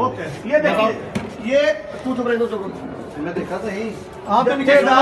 Okay, ये देखिए, ये तू चुप रहे, चुप रहे, मैं देखा था यही आप सिंह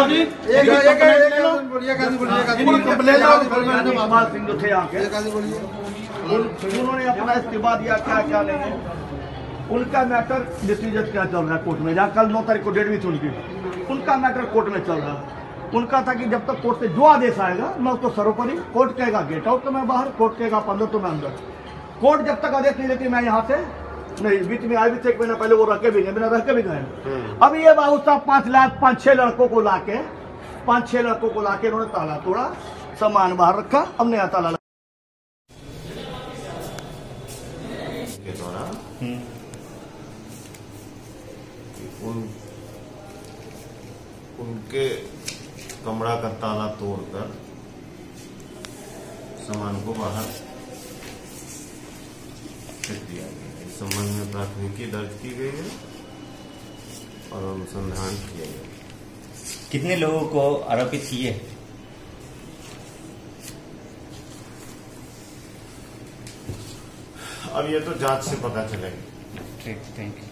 जो थे यहाँ के, उन्होंने अपना इस्तीफा दिया, क्या क्या नहीं है उनका मैटर डिसीजन क्या चल रहा है कोर्ट में, जहाँ कल 9 तारीख को डेट भी थी उनकी, उनका मैटर कोर्ट में चल रहा है। उनका था कि जब तक कोर्ट से जो आदेश आएगा मैं उसको सर्वोपरि, कोर्ट कहेगा गेट आउट तो मैं बाहर, कोर्ट कहेगा आप अंदर तो मैं अंदर। कोर्ट जब तक आदेश नहीं देती मैं यहाँ से नहीं, बीच में आए भी थे 1 महीना पहले वो रह के भी गए, बिना रह के भी गए। अब ये बाबू साहब 5-6 लड़कों को लाके 5-6 लड़कों को लाके इन्होंने ताला तोड़ा, सामान बाहर रखा, अब नया ताला के दौरान उनके कमरा का ताला तोड़कर सामान को बाहर फेंक दिया गया। इस संबंध में प्राथमिकी दर्ज की गई है और अनुसंधान किया गया। कितने लोगों को आरोपित किए? अब ये तो जांच से पता चलेगा। ठीक, थैंक यू।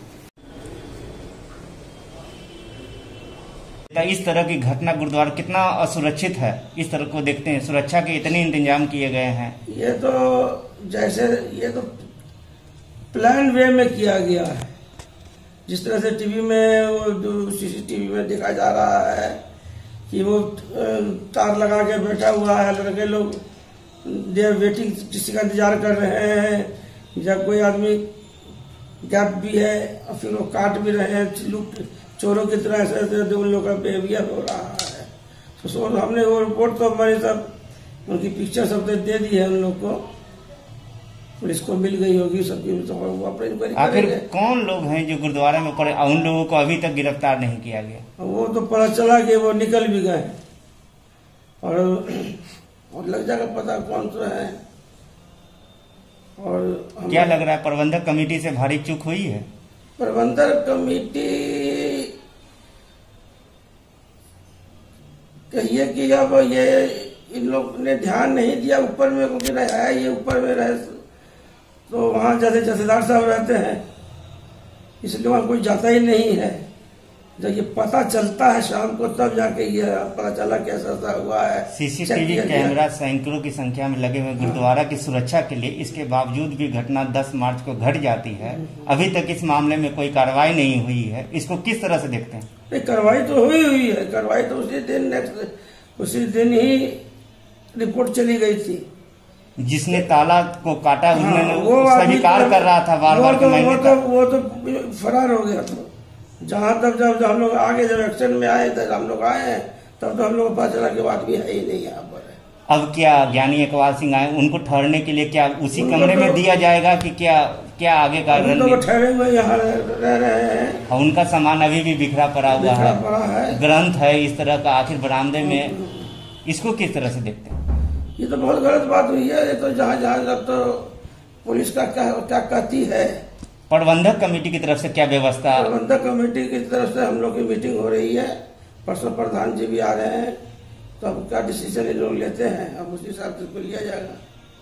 इस तरह की घटना गुरुद्वारा कितना असुरक्षित है, इस तरह को देखते हैं, सुरक्षा के इतने इंतजाम किए गए हैं। ये तो जैसे ये तो प्लान वे में किया गया है, जिस तरह से टीवी में वो जो सीसीटीवी में देखा जा रहा है कि वो तार लगा के बैठा हुआ है, लड़के लोग देर वेटिंग, किसी का इंतजार कर रहे हैं, जब कोई आदमी गैप भी है और फिर वो काट भी रहे हैं, चोरों की तरह ऐसे उन लोगों का बिहेवियर हो रहा है। तो हमने वो रिपोर्ट तो हमारी सब उनकी पिक्चर सब दे दी है, उन लोग को पुलिस को मिल गई होगी सबकी, तो वो अपने इंक्वायरी आखिर कौन लोग हैं जो गुरुद्वारा में पड़े, उन लोगों को अभी तक गिरफ्तार नहीं किया गया? वो तो पता चला कि वो निकल भी गए और लग जाएगा पता कौन सा है। और क्या लग रहा है प्रबंधक कमेटी से भारी चूक हुई है? प्रबंधक कमेटी कहिए कि अब ये इन लोग ने ध्यान नहीं दिया ऊपर में, क्योंकि है ये ऊपर में रहे तो वहाँ जैसे जथेदार साहब रहते हैं, इसलिए वहाँ कोई जाता ही नहीं है। जब ये पता चलता है शाम को तब जाके ये पता चला कैसा सा हुआ है। सीसीटीवी कैमरा सैकड़ों की संख्या में लगे हुए गुरुद्वारा की सुरक्षा के लिए, इसके बावजूद भी घटना 10 मार्च को घट जाती है, अभी तक इस मामले में कोई कार्रवाई नहीं हुई है, इसको किस तरह से देखते हैं? कार्रवाई तो हुई है, कार्रवाई तो उसी दिन ही रिपोर्ट चली गई थी। जिसने ताला को काटा उन्होंने स्वीकार कर रहा था बार बार कि वो तो फरार हो गया था। जहाँ तक जब हम लोग आगे जब एक्शन में आए तब हम लोग आए हैं, तब तो हम लोग को पता चला कि बात भी है ही नहीं यहाँ पर। अब क्या ज्ञानी इकबाल सिंह आए, उनको ठहरने के लिए क्या उसी कमरे में दिया जाएगा कि क्या आगे का तो ठहरे यहाँ रह रहे हैं और उनका सामान अभी भी बिखरा पड़ा हुआ है, ग्रंथ है इस तरह का आखिर बरामदे में, इसको किस तरह से देखते हैं? ये तो बहुत गलत बात हुई है। ये तो जहाँ जब तो पुलिस का क्या कहती है। प्रबंधक कमेटी की तरफ से क्या व्यवस्था? प्रबंधक कमेटी की तरफ से हम लोग की मीटिंग हो रही है, परसों प्रधान जी भी आ रहे हैं, तो अब क्या डिसीजन ये लोग लेते हैं, अब उस हिसाब से उसको लिया जाएगा।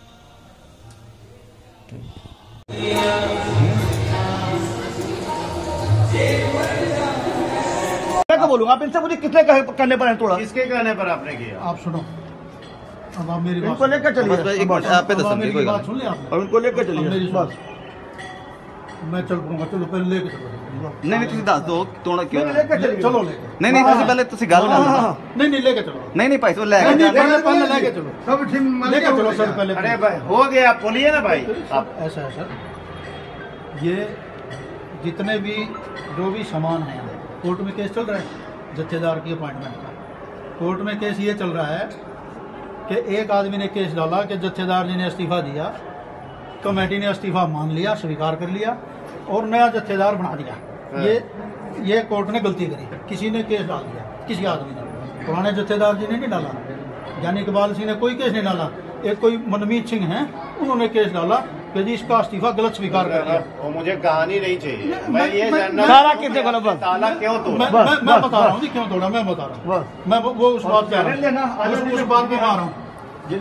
क्या बोलूंगा आप इनसे, मुझे कितने करने पर है तोड़ा? किसके कहने पर आपने किया? आप सुनो, अब आप मेरी बात लेकर चलिए, बात सुन लिया आपने, और उनको लेकर चलिए बस। मैं चल पाऊंगा, चलो पहले लेके चलो। नहीं ਤੁਸੀਂ ਦੱਸ ਦੋ ਤੋੜਾ ਕਿਉਂ लेकर चलिए, चलो लेकर। नहीं ਤੁਸੀਂ ਪਹਿਲੇ ਤੁਸੀਂ ਗੱਲ ਕਰ ਲਓ। नहीं लेके चलो। नहीं भाई तो लेके पहले लेके चलो, सब ठीक लेके चलो सर पहले। अरे भाई हो गया, आप बोलिए ना भाई। आप ऐसा है सर, ये जितने भी जो भी सामान है, कोर्ट में केस चल रहा है जत्थेदार की अपॉइंटमेंट का। कोर्ट में केस ये चल रहा है कि एक आदमी ने केस डाला कि जत्थेदार जी ने इस्तीफा दिया, कमेटी ने इस्तीफा मान लिया, स्वीकार कर लिया और नया जत्थेदार बना दिया। ये कोर्ट ने गलती करी, किसी ने केस डाल दिया, किसी आदमी ने, पुराने जत्थेदार जी ने नहीं डाला, यानी इकबाल सिंह ने कोई केस नहीं डाला, एक कोई मनमीत सिंह है उन्होंने केस डाला कि जी इसका इस्तीफा गलत स्वीकार कर दिया। मुझे कहानी नहीं चाहिए, मैं ये जानना सारा किसने बोला, ताला क्यों तोड़ा? मैं बता रहा हूँ जी क्यों तोड़ा, मैं बता रहा हूँ, मैं वो उस बात पे उस बात पे आ रहा हूँ।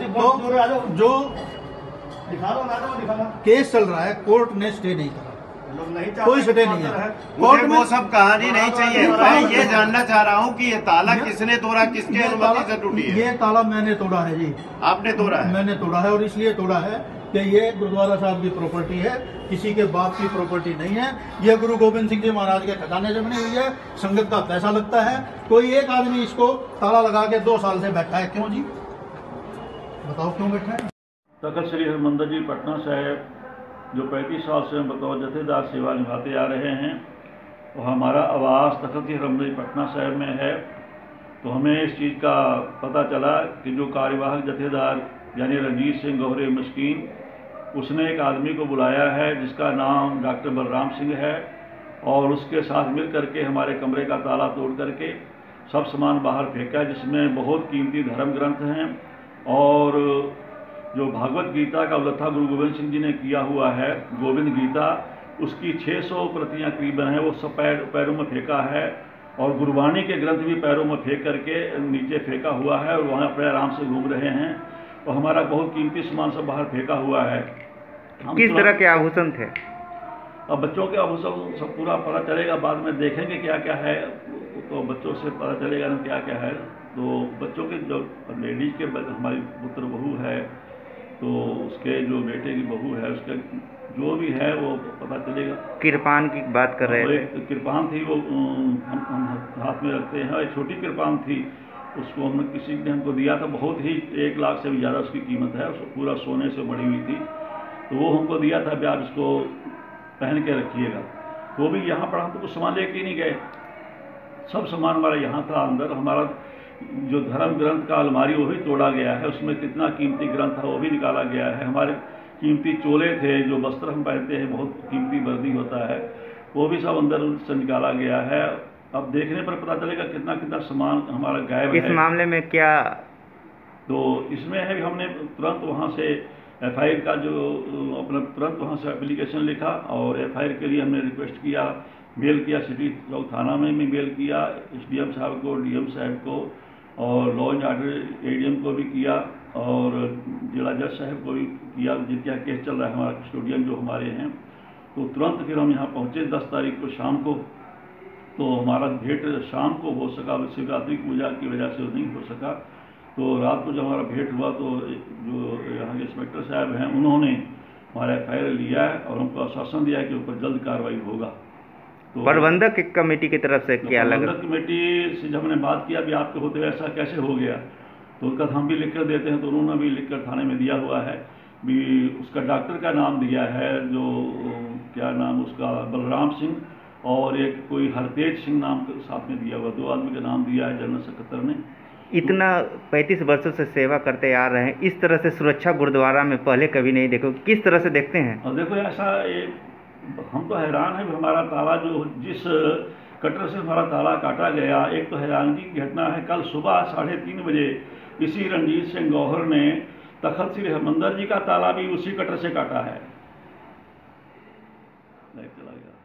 जो केस चल रहा है, कोर्ट ने स्टे नहीं करा, कोई स्टे नहीं है मुझे वो सब कहानी नहीं चाहिए। मैं ये जानना चाह रहा हूँ कि ये ताला किसने तोड़ा, किसके अनुमति से टूटी है? ये ताला मैंने तोड़ा है जी। आपने तोड़ा है? मैंने तोड़ा है, और इसलिए तोड़ा है कि ये गुरुद्वारा साहब की प्रॉपर्टी है, किसी के बाप की प्रॉपर्टी नहीं है। ये गुरु गोविंद सिंह जी महाराज के खजाने से बनी हुई है, संगत का पैसा लगता है। कोई एक आदमी इसको ताला लगा के 2 साल से बैठा है, क्यों जी बताओ, क्यों बैठा है? तखत श्री हरमंदिर जी पटना साहिब जो 35 साल से बतौर जथेदार सेवा निभाते आ रहे हैं, और हमारा आवास तखत श्री हरमंदिर जी पटना साहिब में है। तो हमें इस चीज़ का पता चला कि जो कार्यवाहक जथेदार यानी रणजीत सिंह गौहरे मस्कीन, उसने एक आदमी को बुलाया है जिसका नाम डॉक्टर बलराम सिंह है, और उसके साथ मिल करके हमारे कमरे का ताला तोड़ करके सब सामान बाहर फेंका, जिसमें बहुत कीमती धर्म ग्रंथ हैं, और जो भागवत गीता का उल्लेख गुरु गोविंद सिंह जी ने किया हुआ है, गोविंद गीता, उसकी 600 प्रतियां करीबन है, वो सब पैरों में फेंका है। और गुरबाणी के ग्रंथ भी पैरों में फेंक करके नीचे फेंका हुआ है, और वहाँ अपने आराम से घूम रहे हैं। और हमारा बहुत कीमती सामान सब बाहर फेंका हुआ है। किस तरह के आभूषण थे? अब बच्चों के आभूषण सब पूरा पता चलेगा, बाद में देखेंगे क्या क्या है, तो बच्चों से पता चलेगा ना क्या क्या है। तो बच्चों के जो लेडीज के हमारी पुत्र बहू है, तो उसके जो बेटे की बहू है, उसका जो भी है वो पता चलेगा। कृपान की बात कर रहे थे? एक कृपान थी, वो हम हाथ में रखते हैं, एक छोटी कृपान थी, उसको हमने किसी ने हमको दिया था, बहुत ही 1 लाख से भी ज़्यादा उसकी कीमत है, उसको पूरा सोने से मड़ी हुई थी। तो वो हमको दिया था, भी आप इसको पहन के रखिएगा। वो भी यहाँ पर हम तो कुछ सामान लेके नहीं गए, सब सामान हमारा यहाँ था अंदर। हमारा जो धर्म ग्रंथ का अलमारी वो भी तोड़ा गया है, उसमें कितना कीमती ग्रंथ था वो भी निकाला गया है। हमारे कीमती चोले थे, जो वस्त्र हम पहनते हैं, बहुत कीमती वर्दी होता है, वो भी सब अंदर से निकाला गया है। अब देखने पर पता चलेगा कितना कितना सामान हमारा गायब है। इस मामले में क्या? तो इसमें है कि हमने तुरंत वहाँ से FIR का जो अपना तुरंत वहाँ से एप्लीकेशन लिखा, और FIR के लिए हमने रिक्वेस्ट किया, मेल किया, सिटी चौक थाना में भी मेल किया, SDM साहब को, DM साहब को, और लॉ एंड ऑर्डर ADM को भी किया, और जिला जज साहब को भी किया, जिनका केस चल रहा है, हमारा कस्टोडियन जो हमारे हैं। तो तुरंत फिर हम यहाँ पहुँचे 10 तारीख को शाम को। तो हमारा भेंट शाम को हो सका, शिवरात्रि की पूजा की वजह से नहीं हो सका। तो रात को जब हमारा भेंट हुआ, तो जो यहाँ के इंस्पेक्टर साहब हैं, उन्होंने हमारा FIR लिया है, और हमको आश्वासन दिया है कि ऊपर जल्द कार्रवाई होगा। तो प्रबंधक कमेटी की तरफ से क्या लगा? प्रबंधक कमेटी से जब हमने बात किया भी आपके होते हुए ऐसा कैसे हो गया, तो उसका हम भी लिख कर देते हैं, तो उन्होंने भी लिख कर थाने में दिया हुआ है। भी उसका डॉक्टर का नाम दिया है, जो क्या नाम उसका, बलराम सिंह, और एक कोई हरतेज सिंह नाम के साथ में दिया हुआ, 2 आदमी का नाम दिया है जनरल सेक्रेटरी ने। इतना 35 वर्षों से सेवा करते आ रहे हैं, इस तरह से सुरक्षा गुरुद्वारा में पहले कभी नहीं देखो, किस तरह से देखते हैं? और देखो ऐसा हम तो हैरान है, हमारा ताला जो जिस कटर से हमारा ताला काटा गया, एक तो हैरानगी की घटना है, कल सुबह 3:30 बजे इसी रणजीत सिंह गौहर ने तखत श्री हरमंदिर जी का ताला भी उसी कटर से काटा है। चला गया।